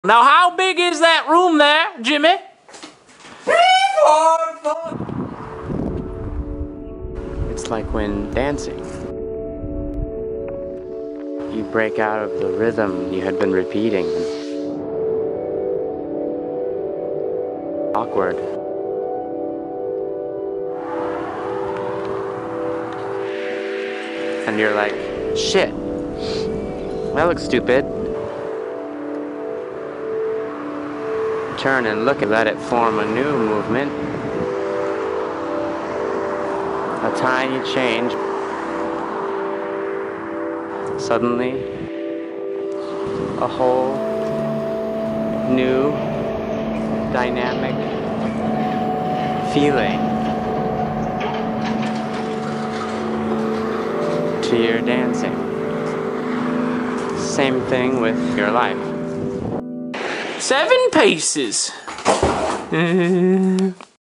Now, how big is that room there, Jimmy? 3, 4, 4. It's like when dancing, you break out of the rhythm you had been repeating. Awkward. And you're like, shit, that looks stupid. Turn and look and let it form a new movement. A tiny change. Suddenly, a whole new dynamic feeling to your dancing. Same thing with your life. 7 paces.